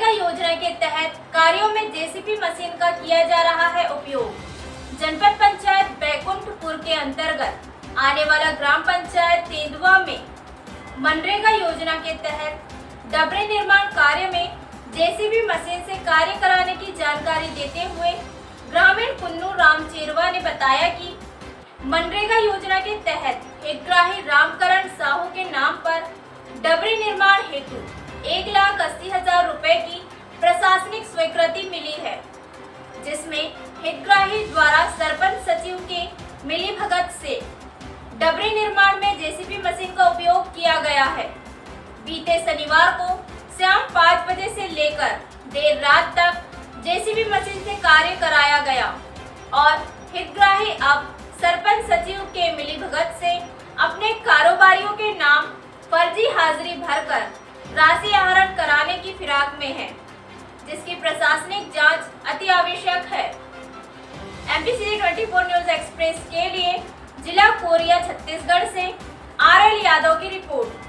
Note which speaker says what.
Speaker 1: योजना के तहत कार्यों में जेसीबी मशीन का किया जा रहा है उपयोग। जनपद पंचायत बैकुंठपुर के अंतर्गत आने वाला ग्राम पंचायत तेंदुआ में मनरेगा योजना के तहत डबरे निर्माण कार्य में जेसीबी मशीन से कार्य कराने की जानकारी देते हुए ग्रामीण पुन्नू राम चेरवा ने बताया कि मनरेगा योजना के तहत हितग्राही रामकरण साहू के नाम पर डबरी निर्माण हेतु 1,80,000 रुपए की प्रशासनिक स्वीकृति मिली है, जिसमें हितग्राही द्वारा सरपंच सचिव के मिलीभगत से डबरी निर्माण में जेसीबी मशीन का उपयोग किया गया है। बीते शनिवार को शाम 5 बजे से लेकर देर रात तक जेसीबी मशीन से कार्य कराया गया और हितग्राही अब सरपंच सचिव के मिलीभगत से अपने कारोबारियों के नाम फर्जी हाजिरी भरकर राशि आहरण कराने की फिराक में है, जिसकी प्रशासनिक जांच अति आवश्यक है। MPCG 24 न्यूज एक्सप्रेस के लिए जिला कोरिया छत्तीसगढ़ से RL यादव की रिपोर्ट।